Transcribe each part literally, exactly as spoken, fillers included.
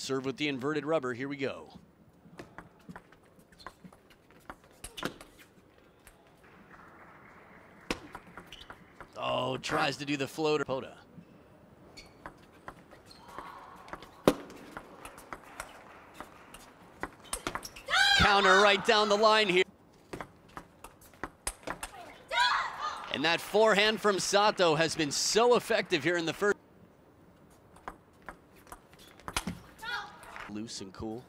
Serve with the inverted rubber. Here we go. Oh, tries to do the floater. Pota. Counter right down the line here. And that forehand from Sato has been so effective here in the first. Loose and cool.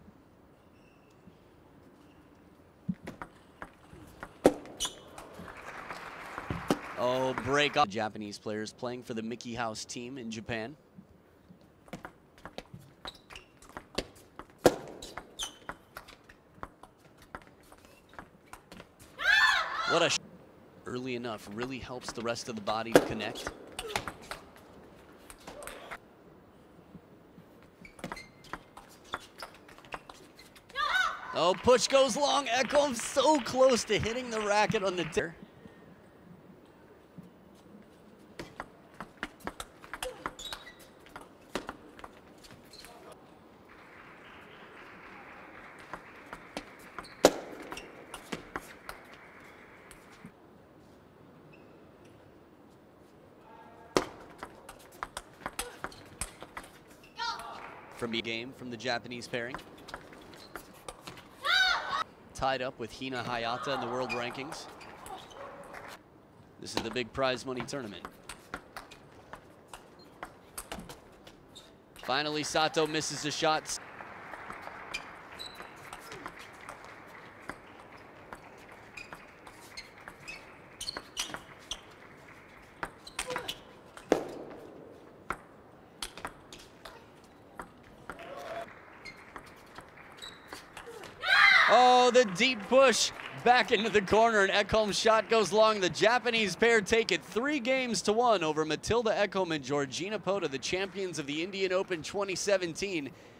Oh, break up. Japanese players playing for the Mickey House team in Japan. What a sh early enough really helps the rest of the body to connect. Oh, push goes long. Ekholm so close to hitting the racket on the tip. From the game from the Japanese pairing. Tied up with Hina Hayata in the world rankings. This is the big prize money tournament. Finally, Sato misses a shot. Oh, the deep push back into the corner, and Ekholm's shot goes long. The Japanese pair take it three games to one over Matilda Ekholm and Georgina Pota, the champions of the Indian Open twenty seventeen.